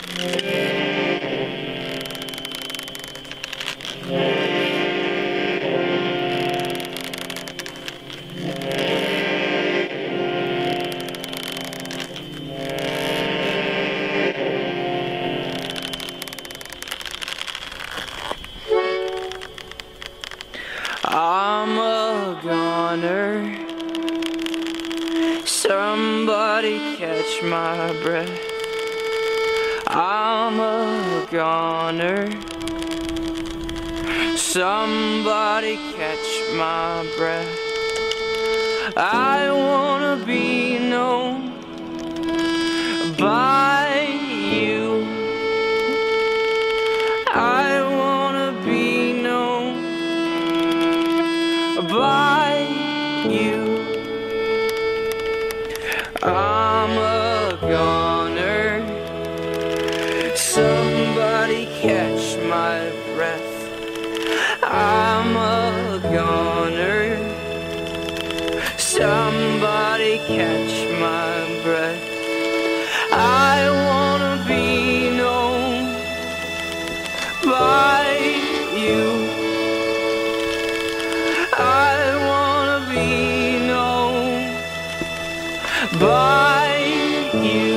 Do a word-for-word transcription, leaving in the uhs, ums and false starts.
I'm a goner. Somebody catch my breath. I'm a goner. Somebody catch my breath. I wanna be known by you. I wanna be known by you. I'm a goner. Somebody catch my breath. I'm a goner. Somebody catch my breath. I wanna be known by you. I wanna be known by you.